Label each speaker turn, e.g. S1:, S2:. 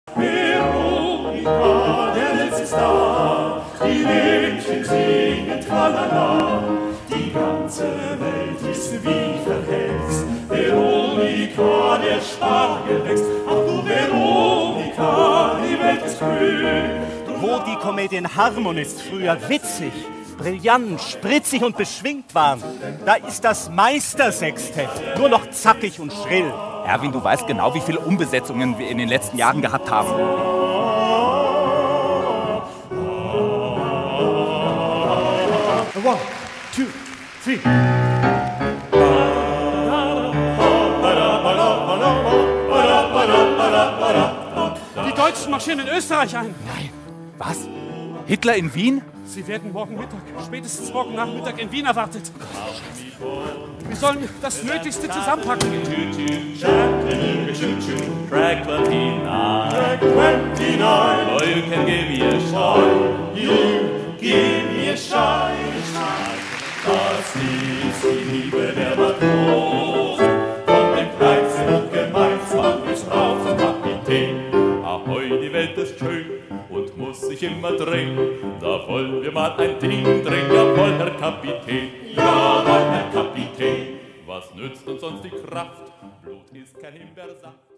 S1: Veronika, der Lenz ist da, die Mädchen singen tralala, die ganze Welt ist wie verhext. Veronika, der Spargel wächst, ach du Veronika, die Welt ist grün.
S2: Wo die Komödien Harmonist früher witzig, brillant, spritzig und beschwingt waren, da ist das Meistersextett nur noch zackig und schrill.
S3: Erwin, du weißt genau, wie viele Umbesetzungen wir in den letzten Jahren gehabt haben.
S1: One, two, three.
S4: Die Deutschen marschieren in Österreich ein.
S3: Nein. Was? Hitler in Wien?
S4: Sie werden morgen Mittag, spätestens morgen Nachmittag in Wien erwartet. Wir sollen das Nötigste zusammenpacken.
S1: Track 29. Oh, you can give me a shine. You give me a shine. Das ist die Liebe der Matrosen. Von dem kleinsten und gemeinsten bis rauf zum Kapitän. Ahoi, die Welt ist schön und muss sich immer drehen. Da wollen wir mal ein Ding drehen. Jawohl, Herr Kapitän. Jawohl, Herr Kapitän. Was nützt uns sonst die Kraft? Blut ist kein Himbeersaft.